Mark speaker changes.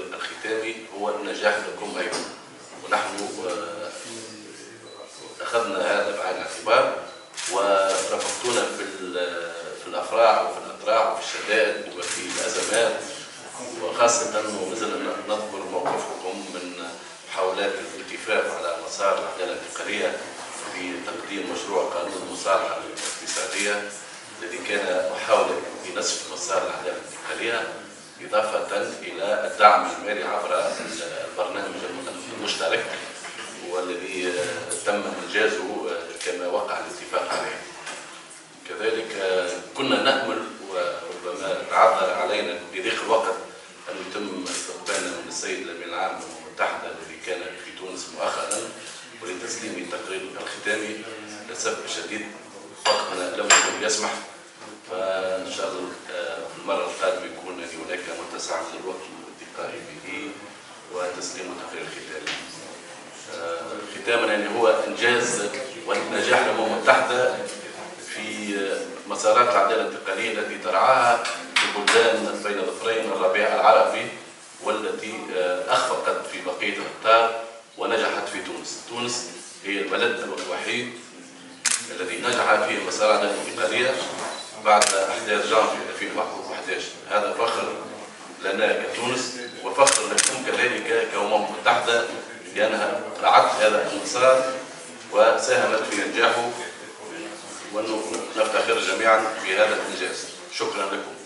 Speaker 1: الختامي هو النجاح لكم أيضا، ونحن أخذنا هذا بعين الاعتبار ورافقتونا في الأفراح وفي الأتراح وفي الشدائد وفي الأزمات، وخاصة ومازلنا نذكر موقفكم من محاولات الالتفاف على مسار العدالة الانتقالية في تقديم مشروع قانون المصالحة الاقتصادية الذي كان محاولة لنسف مسار العدالة الانتقالية، إضافة إلى الدعم المالي عبر البرنامج المشترك والذي تم إنجازه كما وقع الاتفاق عليه. كذلك كنا نأمل وربما تعذر علينا بضيق الوقت أن يتم استقبالنا من السيد الأمين العام للأمم المتحدة الذي كان في تونس مؤخرا ولتسليم التقرير الختامي. للأسف الشديد وقتنا لم يكن يسمح، فإن شاء الله في المرة القادمة يكون هناك متسع للوقت الالتقاء به وتسليم التقرير الختامي. ختاما يعني هو إنجاز ونجاح الأمم المتحدة في مسارات العدالة الانتقالية التي ترعاها البلدان بين ظفرين الربيع العربي، والتي أخفقت في بقية الأقطار ونجحت في تونس. تونس هي البلد الوحيد الذي نجح فيه مسار العدالة الانتقالية بعد أحداث جانفي 2011. هذا فخر لنا كتونس وفخر لكم كذلك كأمم متحدة لأنها رعت هذا المسار وساهمت في نجاحه، ونفتخر جميعا بهذا الإنجاز. شكرا لكم.